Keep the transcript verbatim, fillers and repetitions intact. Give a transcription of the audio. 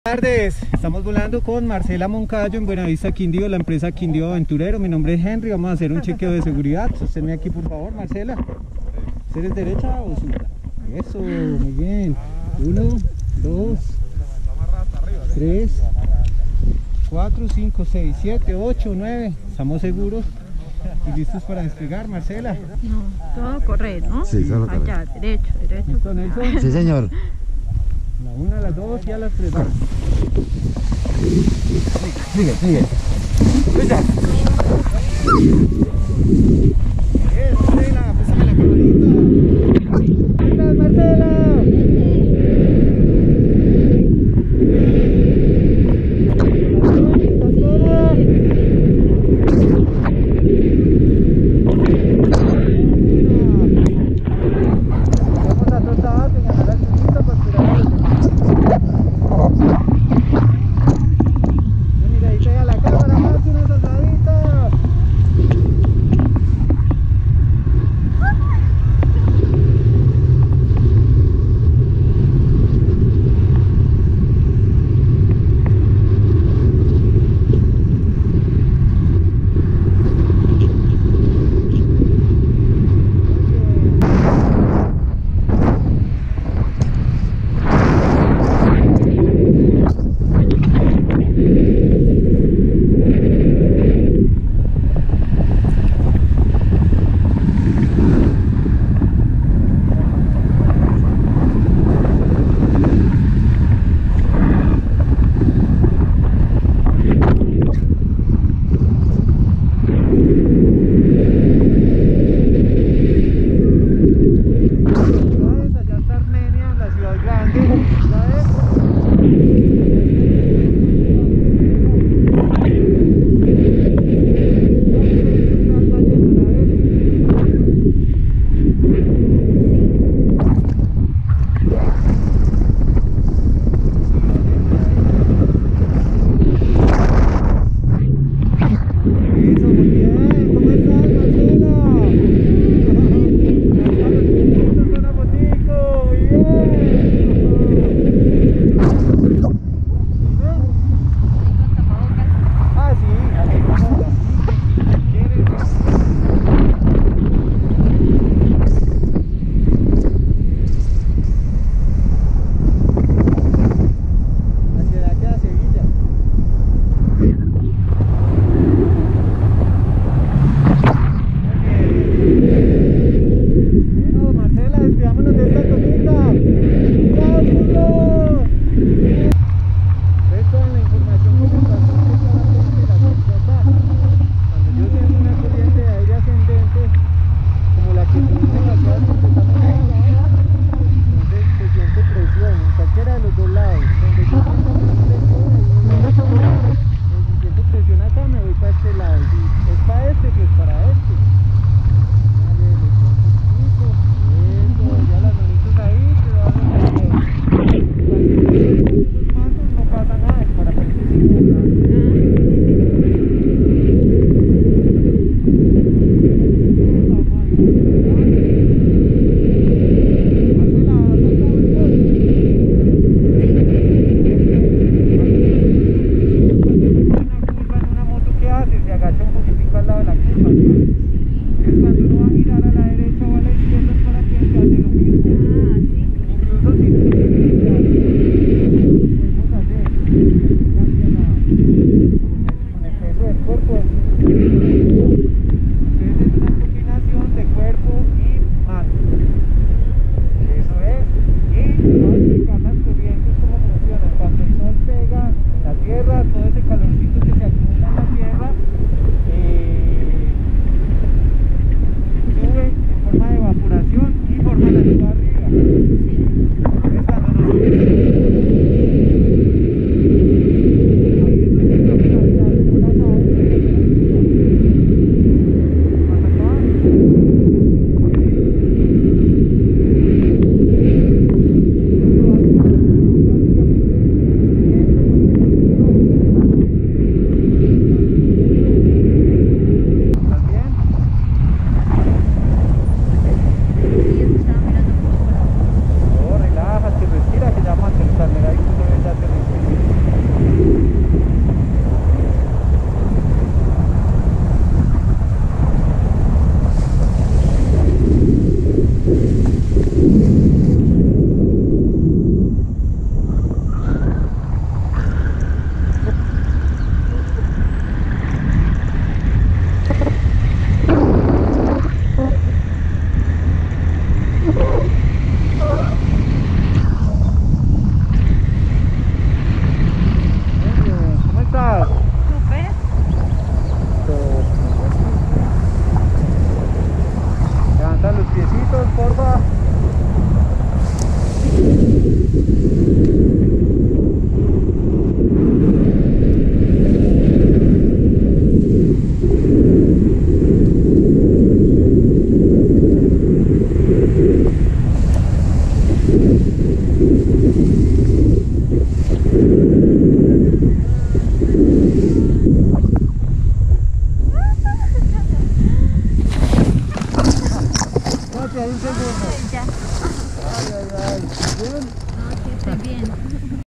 Buenas tardes, estamos volando con Marcela Moncayo en Buenavista Quindío, la empresa Quindío Aventurero. Mi nombre es Henry, vamos a hacer un chequeo de seguridad. Sosténme aquí por favor, Marcela. ¿Eres derecha o zurda? Eso, muy bien. Uno, dos, tres, cuatro, cinco, seis, siete, ocho, nueve. ¿Estamos seguros y listos para despegar, Marcela? No, todo correcto, ¿no? Sí, todo correcto. Allá, derecho, derecho. ¿Listo, Nelson? Sí, señor. La una, a las dos y a las tres. Vamos. Sigue, sigue. ¡Cuida! ¡Eh, Marcela! ¡Pésame la camarita! ¿Qué tal, Marcela? ¿Estás sola? Vamos a tratar de ganar la chulita para esperar a los demás. Mira, ahí pega la cámara, más una soldadita. ahí un segundo. Ay, ya. Ay, ay, ay. ¿Bien? No, sí, estoy bien.